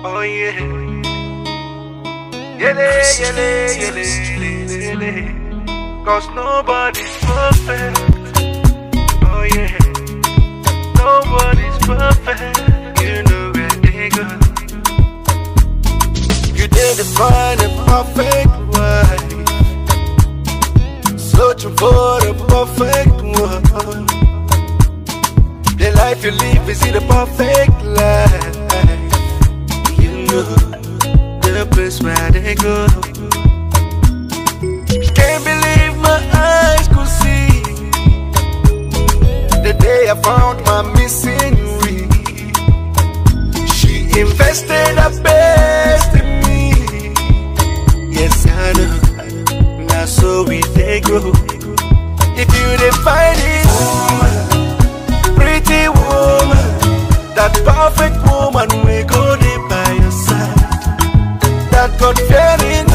Oh yeah. Yele, yele, yele, yele, yele. Cause nobody's perfect. Oh yeah. Nobody's perfect. You know where they go. You didn't find a perfect wife, searching for the perfect one. The life you live is the perfect life. You know the place where they go. Can't believe my eyes could see the day I found my missing ring. She invested her best in me. Yes, I know. Now so we they grow. If you didn't find it, pretty woman, that perfect woman, we go there by your side. That God-fearing